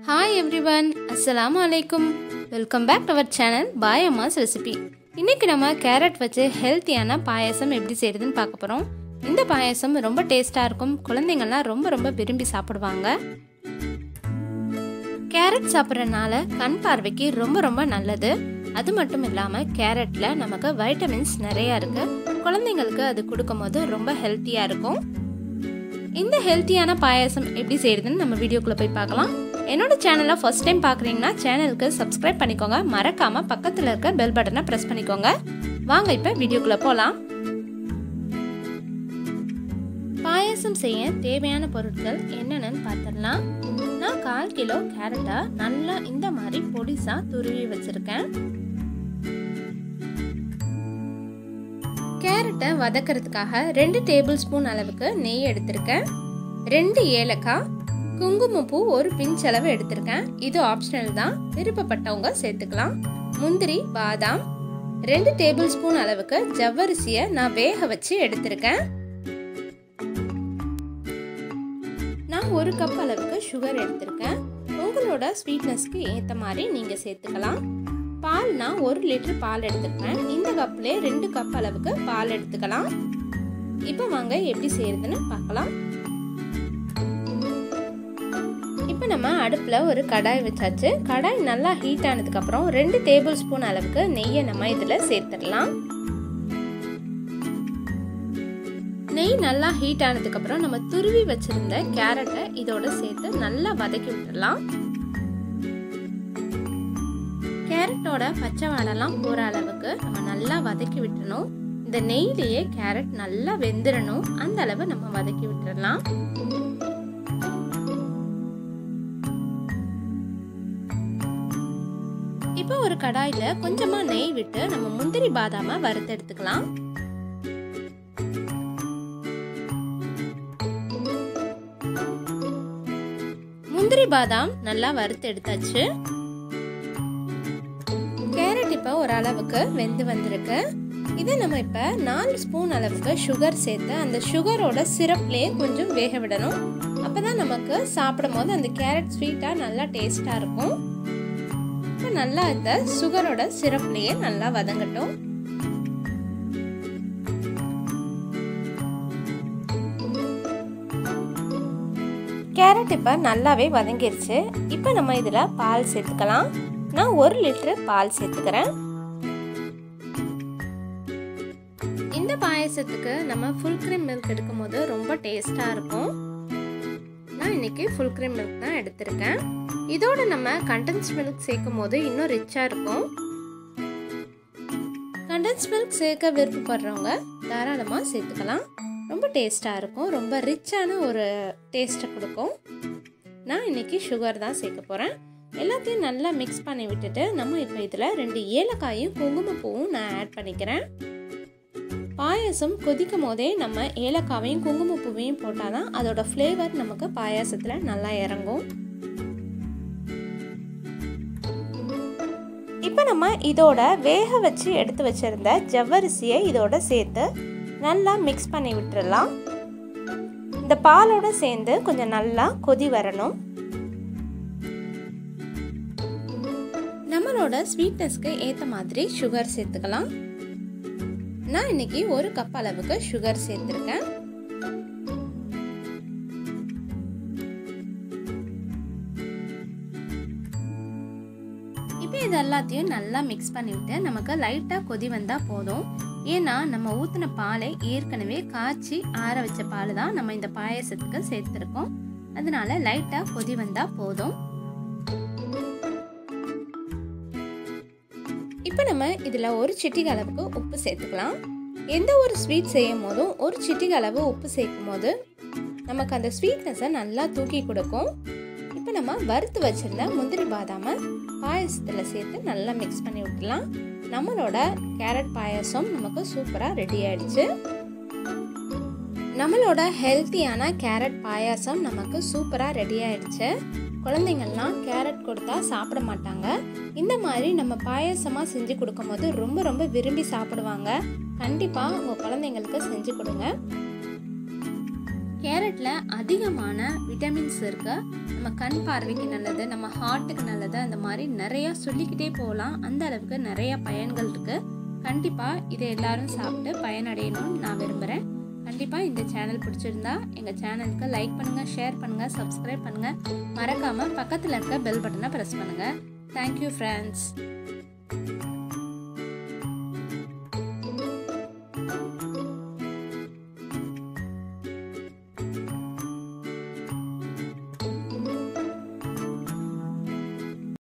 Hi everyone, Assalamu alaikum. Welcome back to our channel Bhai Amma's Recipe. இன்னைக்கு நம்ம carrot வச்சு ஹெல்த்தியான பாயாசம் எப்படி செய்யறதுன்னு பார்க்க போறோம். இந்த பாயாசம் ரொம்ப டேஸ்டா இருக்கும். குழந்தைங்கலாம் ரொம்ப விரும்பி சாப்பிடுவாங்க. கேரட் சாப்பிடுறனால கண் பார்வைக்கு ரொம்ப நல்லது. அது மட்டும் இல்லாம கேரட்ல நமக்கு வைட்டமின்ஸ் நிறைய இருக்கு. குழந்தைங்களுக்கு அது கொடுக்கும்போது ரொம்ப ஹெல்த்தியா இருக்கும். இந்த ஹெல்த்தியான பாயாசம் எப்படி செய்யறதுன்னு நம்ம வீடியோக்குள்ள போய் பார்க்கலாம். என்னோட சேனலை ஃபர்ஸ்ட் டைம் பார்க்குறீங்கன்னா சேனலுக்கு சப்ஸ்கிரைப் பண்ணிக்கோங்க. மறக்காம பக்கத்தில் இருக்க பெல் பட்டனை ப்ரெஸ் பண்ணிக்கோங்க. வாங்க இப்போ வீடியோக்குள்ள போகலாம். பாயாசம் செய்ய தேவையான பொருட்கள் என்னென்னு பார்த்துடலாம். நான் 1/4 கிலோ கேரட்டை நல்லா இந்த மாதிரி பொடிசா துருவி வச்சிருக்கேன். கேரட்டை வதக்கிறதுக்காக 2 டேபிள் ஸ்பூன் அளவுக்கு நெய் எடுத்திருக்கேன். 2 ஏலக்காய், குங்குமப்பூ ஒரு பிஞ்ச் அளவு எடுத்திருக்கேன். இது ஆப்ஷனல் தான், விருப்பப்பட்டவங்க சேர்த்துக்கலாம். முந்திரி, பாதாம், 2 டேபிள் ஸ்பூன் அளவுக்கு ஜவ்வரிசியை நான் வேக வச்சு எடுத்திருக்கேன். நான் 1 கப் அளவுக்கு சுகர் எடுத்திருக்கேன். உங்களோட ஸ்வீட்னஸ்க்கு ஏற்ற மாதிரி நீங்கள் சேர்த்துக்கலாம். பால் நான் 1 லிட்டர் பால் எடுத்துக்கிறேன். இந்த கப்லேயே 2 கப் அளவுக்கு பால் எடுத்துக்கலாம். இப்போ வாங்க எப்படி செய்யறதுன்னு பார்க்கலாம். இப்போ நம்ம அடுப்பில் ஒரு கடாய் வச்சாச்சு. கடாய் நல்லா ஹீட் ஆனதுக்கப்புறம் 2 டேபிள் ஸ்பூன் அளவுக்கு நெய்யை நம்ம இதில் சேர்த்துடலாம். நெய் நல்லா ஹீட் ஆனதுக்கப்புறம் நம்ம துருவி வச்சிருந்த கேரட்டை இதோட சேர்த்து நல்லா வதக்கி விட்டுடலாம். கேரட்டோட பச்சை வாடெல்லாம் போகிற அளவுக்கு நம்ம நல்லா வதக்கி விட்டுறணும். இந்த நெய்லேயே கேரட் நல்லா வெந்துடணும். அந்த அளவு நம்ம வதக்கி விட்டுடலாம். இப்போ ஒரு கடாயில கொஞ்சமா நெய் விட்டு நம்ம முந்திரி பாதாம வறுத்து எடுத்துக்கலாம். முந்திரி பாதாம் நல்லா வறுத்து எடுத்தாச்சு. கேரட் இப்போ ஒரு அளவுக்கு வெந்து வந்திருக்கு. இதை நம்ம இப்போ 4 ஸ்பூன் அளவுக்கு சுகர் சேர்த்து அந்த சுகரோட சிரப்லேயே கொஞ்சம் வேக விடணும். அப்போதான் நமக்கு சாப்பிடும் போது அந்த கேரட் ஸ்வீட்டாக நல்லா டேஸ்டாக இருக்கும். இப்போ நல்லா இந்த சுகரோட சிரப்லேயே நல்லா வதங்கட்டும். கேரட் இப்போ நல்லாவே வதங்கிருச்சு. இப்போ நம்ம இதில் பால் சேர்த்துக்கலாம். நான் 1 லிட்டர் பால் சேர்த்துக்கிறேன். இந்த பாயாசத்துக்கு நம்ம ஃபுல் க்ரீம் மில்க் எடுக்கும் போது ரொம்ப டேஸ்டா இருக்கும். நான் இன்னைக்கு ஃபுல் க்ரீம் மில்க் தான் எடுத்திருக்கேன். இதோட நம்ம கண்டென்ஸ் மில்க் சேர்க்கும் போது இன்னும் ரிச்சா இருக்கும். கண்டென்ஸ் மில்க் சேர்க்க விருப்பப்படுறவங்க தாராளமாக சேர்த்துக்கலாம். ரொம்ப டேஸ்டா இருக்கும். ரொம்ப ரிச்சான ஒரு டேஸ்ட்டை கொடுக்கும். நான் இன்னைக்கு சுகர் தான் சேர்க்க போகிறேன். எல்லாத்தையும் நல்லா மிக்ஸ் பண்ணி விட்டுட்டு நம்ம இப்போ இதில் 2 ஏலக்காயும் குங்குமப்பூவும் நான் ஆட் பண்ணிக்கிறேன். பாயாசம் கொதிக்கும் போதே நம்ம ஏலக்காவையும் குங்குமப்பூவையும் போட்டால் தான் அதோட ஃப்ளேவர் நமக்கு பாயாசத்தில் நல்லா இறங்கும். இப்போ நம்ம இதோட வேக வச்சு எடுத்து வச்சிருந்த ஜவ்வரிசியை இதோட சேர்த்து நல்லா மிக்ஸ் பண்ணி விட்டுறலாம். இந்த பாலோட சேர்ந்து கொஞ்சம் நல்லா கொதி வரணும். நம்மளோட ஸ்வீட்னஸ்க்கு ஏற்ற மாதிரி சுகர் சேர்த்துக்கலாம். நான் இன்னைக்கு 1 கப் அளவுக்கு சுகர் சேர்த்துருக்கேன். இப்போ இது எல்லாத்தையும் நல்லா மிக்ஸ் பண்ணிவிட்டு நமக்கு லைட்டாக கொதி வந்தால் போதும். ஏன்னா நம்ம ஊற்றின பாலை ஏற்கனவே காய்ச்சி ஆற வச்ச பால் தான் நம்ம இந்த பாயாசத்துக்கு சேர்த்துருக்கோம். அதனால லைட்டாக கொதி வந்தால் போதும். இப்போ நம்ம இதில் 1 சிட்டிகை அளவுக்கு உப்பு சேர்த்துக்கலாம். எந்த ஒரு ஸ்வீட் செய்யும் போதும் 1 சிட்டிகை அளவு உப்பு சேர்க்கும் போது நமக்கு அந்த ஸ்வீட்னஸை நல்லா தூக்கி கொடுக்கும். இப்போ நம்ம வறுத்து வச்சிருந்த முந்திரி பாதாமை பாயாசத்தில் சேர்த்து நல்லா மிக்ஸ் பண்ணி விட்டுலாம். நம்மளோட கேரட் பாயாசம் நமக்கு சூப்பராக ரெடி ஆயிடுச்சு. நம்மளோட ஹெல்த்தியான கேரட் பாயாசம் நமக்கு சூப்பராக ரெடி ஆயிடுச்சு. குழந்தைங்கள்லாம் கேரட் கொடுத்தா சாப்பிட மாட்டாங்க. இந்த மாதிரி நம்ம பாயாசமாக செஞ்சு கொடுக்கும்போது ரொம்ப விரும்பி சாப்பிடுவாங்க. கண்டிப்பாக உங்கள் குழந்தைங்களுக்கு செஞ்சு கொடுங்க. கேரட்டில் அதிகமான விட்டமின்ஸ் இருக்கு. நம்ம நம்ம கண் பார்வைக்கு நல்லது, நம்ம ஹார்ட்டுக்கு நல்லது, அந்த மாதிரி நிறையா சொல்லிக்கிட்டே போகலாம். அந்த அளவுக்கு நிறைய பயன்கள் இருக்குது. கண்டிப்பாக இதை எல்லாரும் சாப்பிட்டு பயனடையணும்னு நான் விரும்புகிறேன். கண்டிப்பாக இந்த சேனல் பிடிச்சிருந்தா எங்கள் சேனலுக்கு லைக் பண்ணுங்கள், ஷேர் பண்ணுங்கள், சப்ஸ்கிரைப் பண்ணுங்கள். மறக்காமல் பக்கத்தில் இருக்க பெல் பட்டனை ப்ரெஸ் பண்ணுங்கள். Thank you friends.